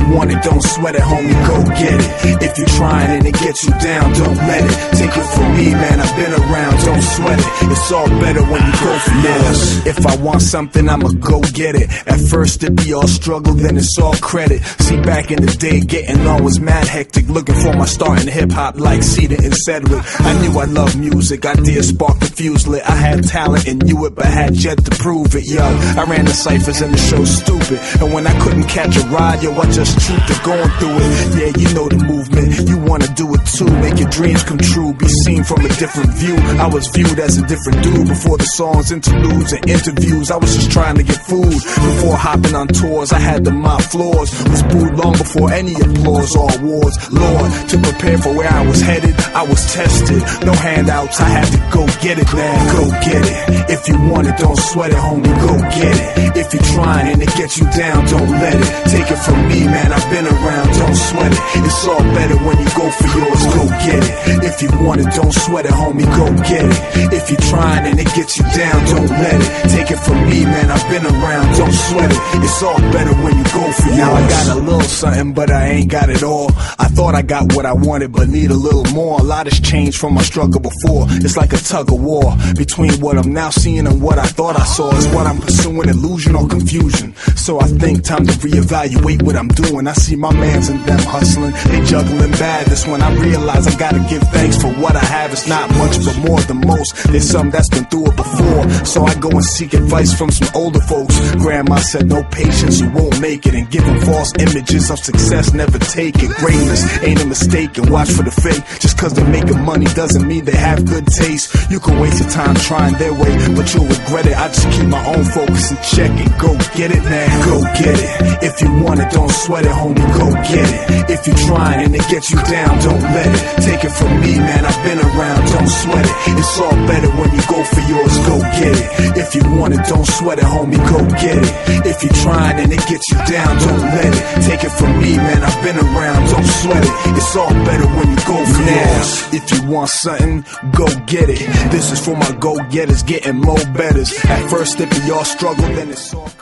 want it, don't sweat it, homie, go get it. If you're trying and it gets you down, don't let it. Take it from me, man, I've been around, don't sweat it. It's all better when you go for yours. If I want something, I'ma go get it. At first it be all struggle, then it's all credit. See, back in the day, getting on was mad hectic. Looking for my start in hip-hop like Cedar and Cedric. I knew I loved music, ideas sparked the fuse lit. I had talent and knew it, but had yet to prove it, yo. I ran the ciphers and the show stupid. And when I couldn't catch a ride, yo, I just trooped it, going through it. Yeah, you know the movement, you wanna do it too. Make your dreams come true, be seen from a different view. I was viewed as a different dude before the songs, interludes, and interviews. I was just trying to get food before hopping on tours. I had to mop floors, was booed long before any applause or awards. Lord, to prepare for where I was headed, I was tested. No handouts, I had to go get it, man, go get it. If you want it, don't sweat it, homie, go get it. If you're trying and it gets you down, don't let it. Take it from me, man, I've been around, don't sweat it. It's all better when you go for yours, go get it. If you want it, don't sweat it, homie, go get it. If you're trying and it gets you down, don't let it. Take it from me, man, I've been around, don't sweat it. It's all better when you go for yours. Now I got a little something, but I ain't got it all. I thought I got what I wanted, but need a little more. A lot has changed from my struggle before. It's like a tug of war between what I'm now seeing and what I thought I saw. Is what I'm pursuing, illusion or confusion? So I think time to reevaluate what I'm doing. I see my mans and them hustling, they juggling bad. That's when I realize I gotta give thanks for what I have. It's not much, but more than most. There's some that's been through it before, so I go and seek advice from some older folks. Grandma said no patience, you won't make it. And giving false images of success, never take it. Greatness ain't a mistake, and watch for the fake. Just cause they're making money doesn't mean they have good taste. You can waste your time trying their way, but you'll regret it. I just keep my own focus and check it. Go get it, man, go get it. If you want it, don't sweat it, homie, go get it. If you're trying and it gets you down, don't let it. Take it from me, man, I've been around, don't sweat it. It's all better when you go for yours, go get it. If you want it, don't sweat it, homie, go get it. If you're trying and it gets you down, don't let it. Take it from me, man, I've been around, don't sweat it. It's all better when you go for yours. If you want something, go get it. This is for my go-getters, getting more betters. At first it be all struggle, then it's all